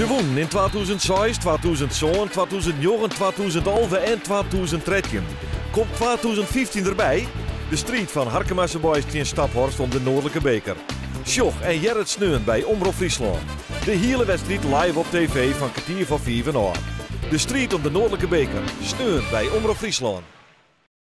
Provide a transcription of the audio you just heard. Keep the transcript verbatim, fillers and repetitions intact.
Ze wonnen in tweeduizend zes, tweeduizend zeven, tweeduizend negen, tweeduizend elf en tweeduizend dertien. Komt tweeduizend vijftien erbij? De strijd van Harkemasse Boys tegen Staphorst om de Noordelijke Beker. Sjoch en Gerrit Sneun bij Omroep Friesland. De hele wedstrijd live op tv van kwartier van vijf en aan. De strijd om de Noordelijke Beker. Sneun bij Omroep Friesland.